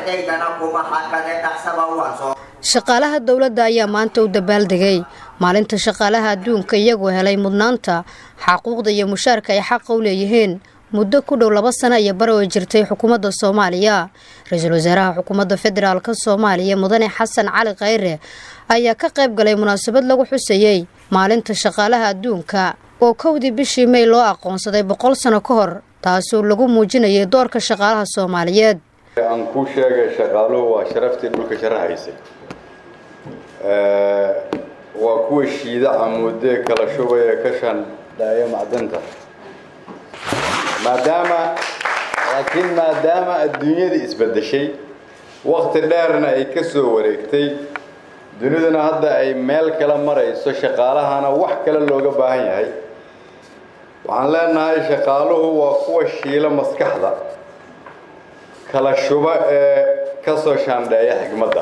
shaqaalaha dawladda ayaa maanta u dabaaldegay maalinta shaqaalaha adduunka iyagoo helay mudnaanta xaquuqda iyo mushaarka ay xaq u leeyihiin muddo ku dhow 2 sano iyo bar oo jirtay xukuumadda Soomaaliya. Ra'iisul Wasaaraha Xukuumadda Federaalka Soomaaliya Mudane Xasan Cali Khayre ayaa ka qayb galay munaasabad lagu xusayay maalinta shaqaalaha adduunka oo kowdii bishii May loo aqoonsaday 100 sano ka hor taasoo lagu muujinayay doorka shaqaalaha Soomaaliyeed. aan ku sheegay shaqaaluhu waa sharaftii dhulka sharaxaysay waa kuwa shiida amuudee kala shubaya ka shandaya macdanta maadaama adduunyada isbedeshay waqti dheerna ay ka soo wareegtay duniduna hadda ay meel kala marayso shaqaalahana wax kale looga baahan yahay waxaan leenahay shaqaaluhu waa kuwa shiila maskaxda kala shuba ee ka soo shandaya xigmadda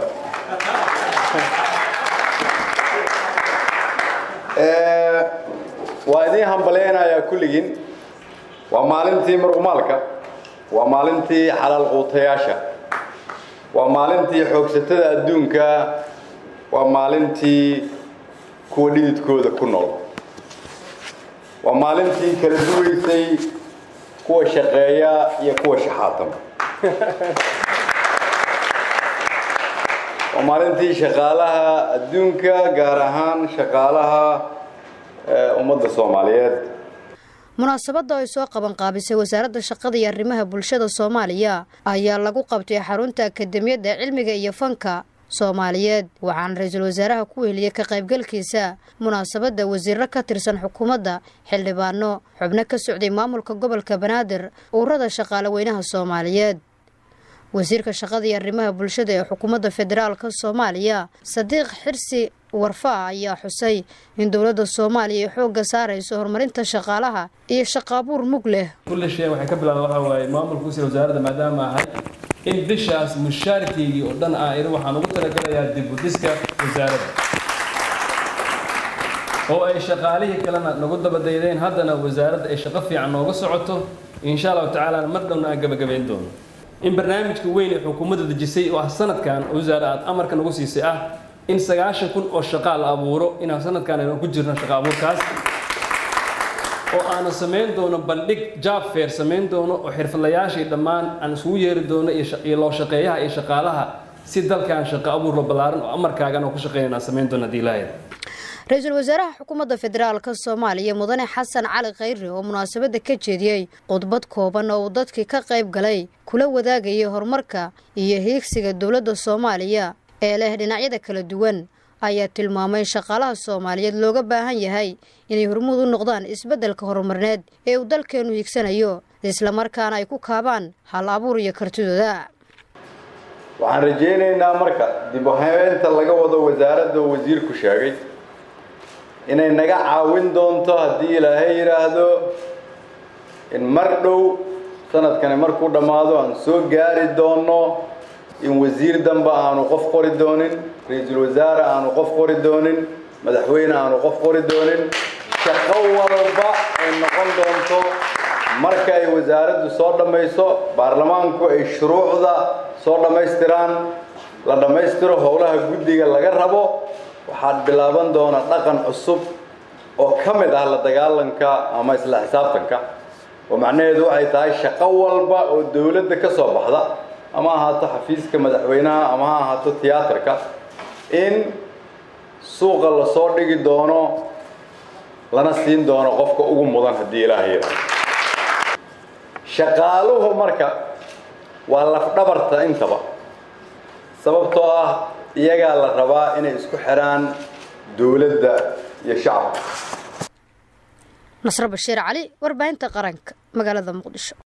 waa idin hambaleynayaa kulligiin waa maalintii muruqmaalka waa maalintii xalaal quutayaasha waa maalintii xoogsatada adduunka waa maalintii kuwa dhididkooda ku nool waa maalintii kala duwaysay kuwa shaqeeya iyo kuwa shaxaatan waa maalintii shaqaalaha adduunka gaar ahaan shaqaalaha ummadda Soomaaliyeed. munaasabada ay soo qaban qaabisay wasaaradda shaqada iyo arrimaha bulshada Soomaaliya ayaa lagu qabtay xarunta Akademiyadda Cilmiga iyo Fanka Soomaaliyeed waxaan ra'iisul wasaaraha ku heliyay ka qaybgalkiisa munaasabada wasiirro ka tirsan xukuumadda xildhibaano xubno ka socday maamulka gobolka Banaadir ururada shaqaale weynaha Soomaaliyeed. wasiirka shaqada iyo arrimaha bulshada ee xukuumadda federaalka Soomaaliya Sadiq Xirsi Warfaa ayaa xusay in dawladda Soomaaliya xooga saarayso horumarinta shaqaalaha iyo shaqaabuur mug leh kulli shay waxay ka bilaabaan waxa waaye maamulka wasaaradda maadaama ahay in bishaas mushaarkii oo dhan waxaan ugu talagalayaa dib u dhiska wasaaradda oo ay shaqaalihii kalena nagu dabadaydeen haddana wasaaradda ay shaqo fiican nooga socoto insha Allah ta'ala mar dhowna aan gabagabeyn doono in barnaamijka weyn ee xukuumadda dejisay oo sanadkan wasaaradda amarka nagu siisay in 9,000 oo shaqaal abuuro in sanadkan ay ku jirno shaqo abuurkaas oo aan sameyn doono bandhig job fair sameyn doono oo xirfadlayaashii dhammaan aan isugu yeeri doono iyo loo shaqeeyaha iyo shaqaalaha si dalkan shaqo abuur loo balaaran oo amarkaagan oo ku shaqeynaa sameyn doona diilaayad. Ra'iisul Wasaaraha Xukuumadda Federaalka Soomaaliya Mudane Xasan Cali Khayre oo munaasabada ka jeediyay khudbad kooban oo dadkii ka qayb galay kula wadaagay horumarka iyo hiigsiga dawladda Soomaaliya ee leh dhinacyada kala duwan ayaa tilmaamay shaqaalaha Soomaaliyeed looga baahan yahay inay hormuud u noqdaan isbeddelka horumarneed ee uu dalkeenu hiigsanayo isla markaana ay ku kaabaan hal abuur iyo kartidooda. waxaan rajaynaynaa marka dib u habeynta laga wado wasaaradda wasiirku sheegay inay naga caawin doonto haddii Ilaahay yiraahdo in mar dhow sanadkan markuu dhamaado aan soo gaari doono in wasiir damba aanu qof qori doonin ra'iisul wasaare aanu qof qori doonin madaxweyne aanu qof qori doonin shaqo walba ay noqon doonto marka ay wasaaraddu soo dhamayso baarlamaanku ay shuruucda soo dhamaystiraan la dhamaystiro howlaha guddiga laga rabo waxaad bilaaban doona dhaqan cusub oo kamid ah la dagaalanka ama isla xisaabtanka oo macnaheedu waxay tahay shaqo walba oo dawladda ka soo baxda ama ahaato xafiiska madaxweynaha ama ahaato tiyaatarka in suuqa la soo dhigi doono lana siin doono qofka ugu mudan haddii Ilaahay yiraahdo. shaqaaluhu marka waa laf dhabarta intaba sababtoo ah iyaga la rabaa inay isku xiraan dawladda iyo shacabka. Nasr Bashiir Cali warbaahinta qaranka magaalada Muqdisho.